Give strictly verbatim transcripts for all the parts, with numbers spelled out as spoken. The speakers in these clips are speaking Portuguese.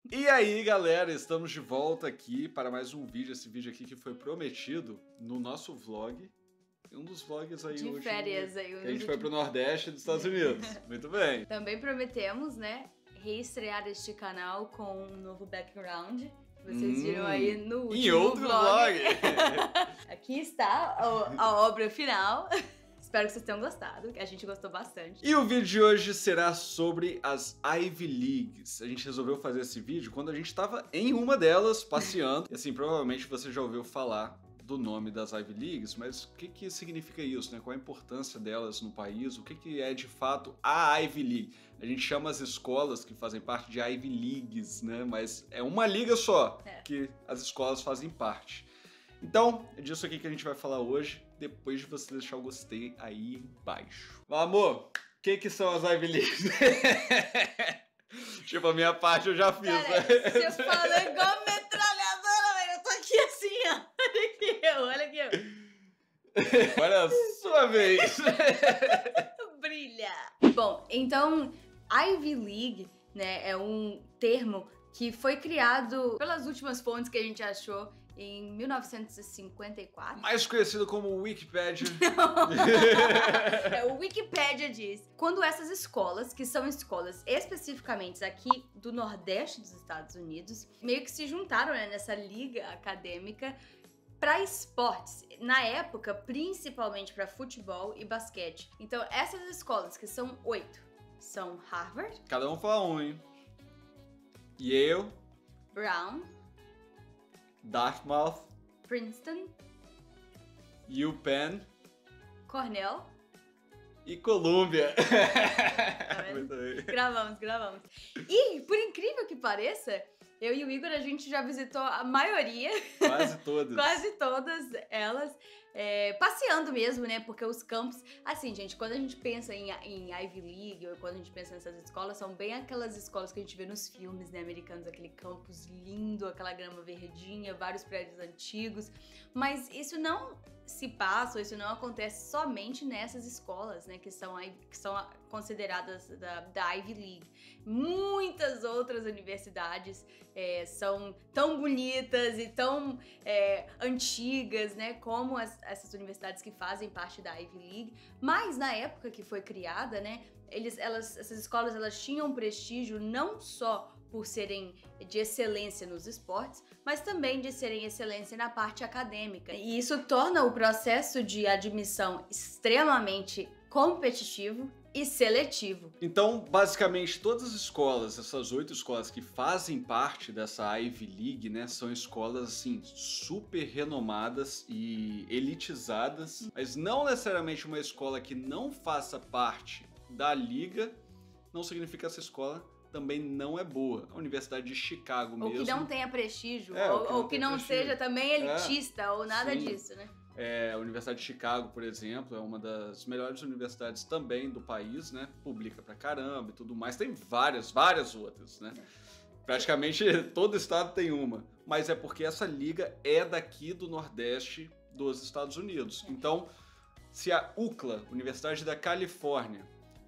E aí, galera, estamos de volta aqui para mais um vídeo. Esse vídeo aqui que foi prometido no nosso vlog. Um dos vlogs aí de hoje. férias aí. Que a gente foi pro Nordeste dos Estados Unidos. Muito bem. Também prometemos, né, reestrear este canal com um novo background. Vocês hum, viram aí no último em outro vlog. vlog. Aqui está a, a obra final. Espero que vocês tenham gostado, que a gente gostou bastante. E o vídeo de hoje será sobre as Ivy Leagues. A gente resolveu fazer esse vídeo quando a gente estava em uma delas, passeando. E assim, provavelmente você já ouviu falar do nome das Ivy Leagues, mas o que que significa isso, né? Qual a importância delas no país? O que que é de fato a Ivy League? A gente chama as escolas que fazem parte de Ivy Leagues, né? Mas é uma liga só é. que as escolas fazem parte. Então, é disso aqui que a gente vai falar hoje, depois de você deixar o gostei aí embaixo. Meu amor, o que que são as Ivy Leagues? Tipo, a minha parte eu já fiz, Cara, né? você fala igual metralhadora, velho. Eu tô aqui assim, ó. Olha aqui, ó. Olha aqui, ó. Agora é a sua vez. Brilha. Bom, então, Ivy League, né, é um termo que foi criado pelas últimas fontes que a gente achou em mil novecentos e cinquenta e quatro. Mais conhecido como Wikipedia. É, o Wikipedia diz. Quando essas escolas, que são escolas especificamente aqui do Nordeste dos Estados Unidos, meio que se juntaram, né, nessa liga acadêmica para esportes. Na época, principalmente para futebol e basquete. Então, essas escolas, que são oito, são Harvard. Cada um fala um, hein? Yale. Brown. Dartmouth, Princeton, UPenn, Cornell e Columbia. Tá Muito bem. Gravamos, gravamos. E, por incrível que pareça, eu e o Igor, a gente já visitou a maioria. Quase todas. Quase todas elas. É, passeando mesmo, né? Porque os campos... Assim, gente, quando a gente pensa em, em Ivy League, ou quando a gente pensa nessas escolas, são bem aquelas escolas que a gente vê nos filmes, né, americanos. Aquele campus lindo, aquela grama verdinha, vários prédios antigos. Mas isso não se passa, ou isso não acontece somente nessas escolas, né? Que são, que são consideradas da, da Ivy League. Muitas outras universidades é, são tão bonitas e tão é, antigas, né? Como as essas universidades que fazem parte da Ivy League, mas na época que foi criada, né, eles, elas, essas escolas elas tinham prestígio não só por serem de excelência nos esportes, mas também de serem excelência na parte acadêmica. E isso torna o processo de admissão extremamente competitivo e seletivo. Então, basicamente, todas as escolas, essas oito escolas que fazem parte dessa Ivy League, né, são escolas, assim, super renomadas e elitizadas, mas não necessariamente uma escola que não faça parte da liga, não significa que essa escola também não é boa. A Universidade de Chicago mesmo. Ou que não tenha prestígio, é, ou, ou que ou não, que não prestígio. seja também elitista, é, ou nada sim. disso, né? É, a Universidade de Chicago, por exemplo, é uma das melhores universidades também do país, né? Publica pra caramba e tudo mais. Tem várias, várias outras, né? Praticamente todo estado tem uma. Mas é porque essa liga é daqui do Nordeste dos Estados Unidos. Então, se a U C L A, Universidade da Califórnia,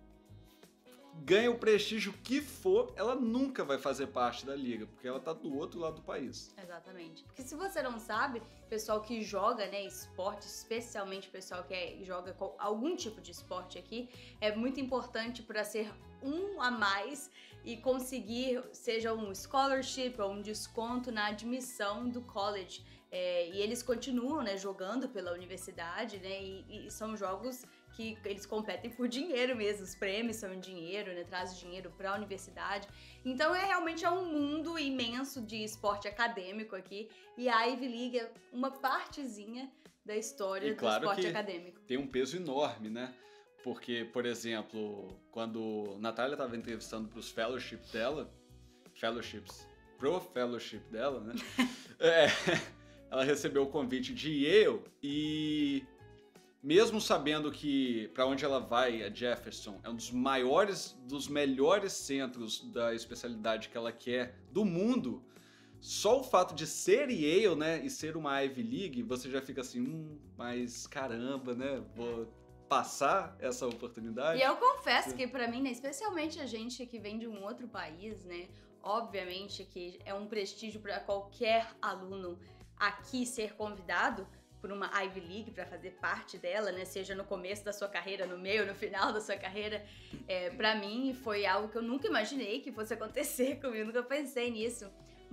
ganha o prestígio que for, ela nunca vai fazer parte da liga, porque ela tá do outro lado do país. Exatamente. Porque se você não sabe, pessoal que joga, né, esporte, especialmente pessoal que é, joga com algum tipo de esporte aqui, é muito importante para ser um a mais e conseguir, seja um scholarship ou um desconto na admissão do college. É, e eles continuam, né, jogando pela universidade, né, e, e são jogos que eles competem por dinheiro mesmo, os prêmios são em dinheiro, né, traz dinheiro para a universidade. Então é realmente é um mundo imenso de esporte acadêmico aqui, e a Ivy League é uma partezinha da história e do claro esporte que acadêmico. Tem um peso enorme, né? Porque, por exemplo, quando a Natália estava entrevistando para os fellowships dela, fellowships, pro fellowship dela, né? é, ela recebeu o convite de Yale e mesmo sabendo que para onde ela vai, a Jefferson, é um dos maiores, dos melhores centros da especialidade que ela quer do mundo, só o fato de ser Yale, né, e ser uma Ivy League, você já fica assim, hum, mas caramba, né, vou passar essa oportunidade. E eu confesso que pra mim, né, especialmente a gente que vem de um outro país, né, obviamente que é um prestígio para qualquer aluno aqui ser convidado por uma Ivy League para fazer parte dela, né? Seja no começo da sua carreira, no meio, no final da sua carreira. É, para mim foi algo que eu nunca imaginei que fosse acontecer comigo, nunca pensei nisso.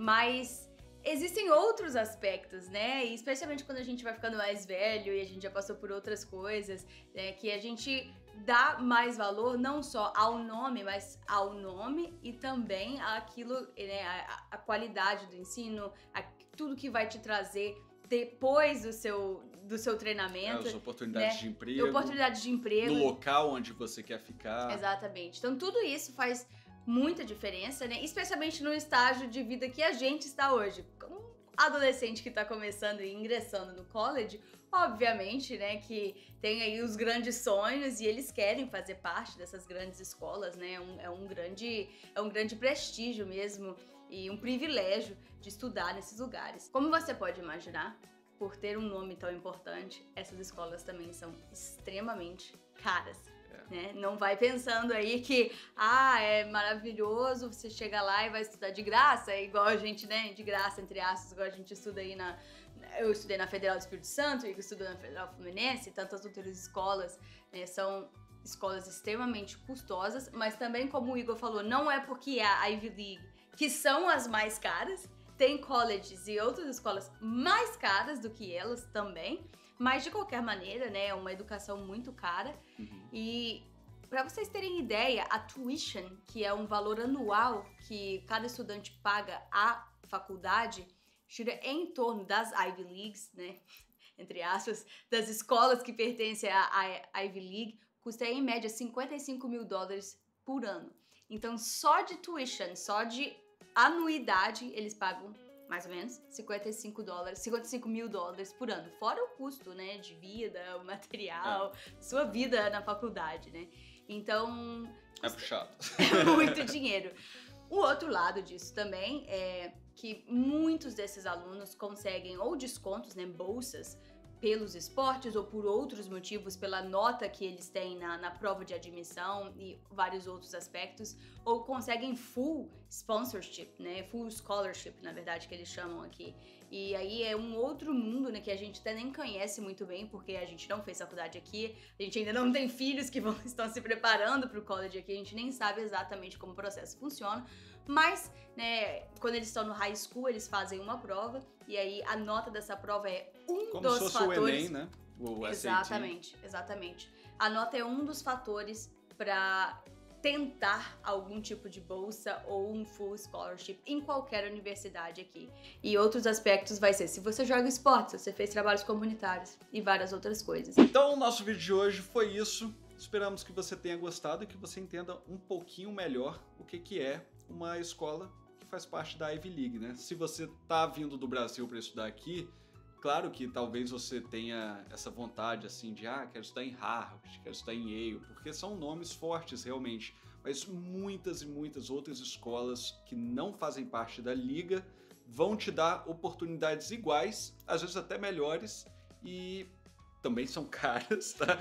Mas existem outros aspectos, né? E especialmente quando a gente vai ficando mais velho e a gente já passou por outras coisas, né? Que a gente dá mais valor não só ao nome, mas ao nome e também àquilo, né? A, a qualidade do ensino, a, tudo que vai te trazer depois do seu, do seu treinamento. As oportunidades, né? De emprego. Oportunidades de emprego. No local onde você quer ficar. Exatamente. Então tudo isso faz muita diferença, né? Especialmente no estágio de vida que a gente está hoje. Como adolescente que está começando e ingressando no college, obviamente, né, que tem aí os grandes sonhos e eles querem fazer parte dessas grandes escolas, né? É um, é um grande, é um grande prestígio mesmo e um privilégio de estudar nesses lugares. Como você pode imaginar, por ter um nome tão importante, essas escolas também são extremamente caras. Né? Não vai pensando aí que, ah, é maravilhoso, você chega lá e vai estudar de graça, é igual a gente, né, de graça, entre aspas, igual a gente estuda aí na... Eu estudei na Federal do Espírito Santo, eu estudo na Federal Fluminense, tantas outras escolas, né, são escolas extremamente custosas, mas também, como o Igor falou, não é porque é a Ivy League que são as mais caras, tem colleges e outras escolas mais caras do que elas também, mas de qualquer maneira, né, é uma educação muito cara. Uhum. E para vocês terem ideia, a tuition, que é um valor anual que cada estudante paga à faculdade, gira em torno das Ivy Leagues, né, entre aspas, das escolas que pertencem à Ivy League, custa em média cinquenta e cinco mil dólares por ano. Então, só de tuition, só de anuidade, eles pagam mais ou menos cinquenta e cinco dólares, cinquenta e cinco mil dólares por ano. Fora o custo, né, de vida, o material, é. Sua vida na faculdade, né? Então... É puxado. É muito dinheiro. O outro lado disso também é que muitos desses alunos conseguem ou descontos, né, bolsas, pelos esportes ou por outros motivos, pela nota que eles têm na, na prova de admissão e vários outros aspectos, ou conseguem full sponsorship, né, full scholarship, na verdade, que eles chamam aqui. E aí é um outro mundo, né, que a gente até nem conhece muito bem, porque a gente não fez faculdade aqui, a gente ainda não tem filhos que vão, estão se preparando para o college aqui, a gente nem sabe exatamente como o processo funciona, mas, né, quando eles estão no high school, eles fazem uma prova, e aí a nota dessa prova é um como dos se fosse fatores... o Enem, né? O exatamente, exatamente. A nota é um dos fatores para tentar algum tipo de bolsa ou um full scholarship em qualquer universidade aqui. E outros aspectos vai ser se você joga esporte, se você fez trabalhos comunitários e várias outras coisas. Então, o nosso vídeo de hoje foi isso. Esperamos que você tenha gostado e que você entenda um pouquinho melhor o que, que é uma escola que faz parte da Ivy League, né? Se você tá vindo do Brasil para estudar aqui, claro que talvez você tenha essa vontade assim de, ah, quero estudar em Harvard, quero estudar em Yale, porque são nomes fortes realmente, mas muitas e muitas outras escolas que não fazem parte da liga vão te dar oportunidades iguais, às vezes até melhores, e também são caras, tá?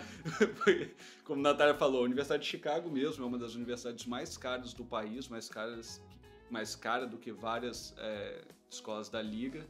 Como a Natália falou, a Universidade de Chicago mesmo é uma das universidades mais caras do país, mais caras, mais cara do que várias é, escolas da liga.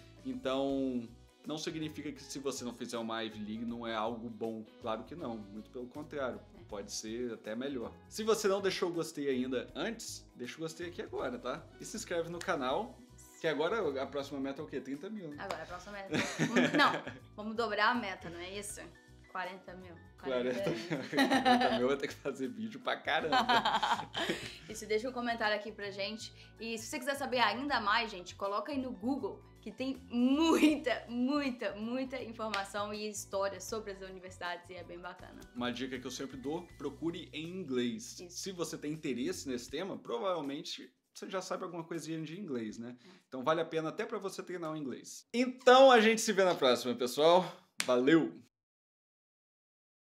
Então, não significa que se você não fizer uma Ivy League não é algo bom. Claro que não, muito pelo contrário. Pode ser até melhor. Se você não deixou o gostei ainda antes, deixa o gostei aqui agora, tá? E se inscreve no canal, que agora a próxima meta é o quê? trinta mil. Né? Agora a próxima meta... Não, vamos dobrar a meta, não é isso? quarenta mil. quarenta mil, vai ter que fazer vídeo pra caramba. E se deixa um comentário aqui pra gente. E se você quiser saber ainda mais, gente, coloca aí no Google, que tem muita, muita, muita informação e história sobre as universidades e é bem bacana. Uma dica que eu sempre dou, procure em inglês. Isso. Se você tem interesse nesse tema, provavelmente você já sabe alguma coisinha de inglês, né? Então vale a pena até pra você treinar o inglês. Então a gente se vê na próxima, pessoal. Valeu!